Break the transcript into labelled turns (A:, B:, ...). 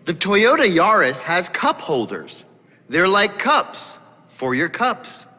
A: The Toyota Yaris has cup holders. They're like cups for your cups.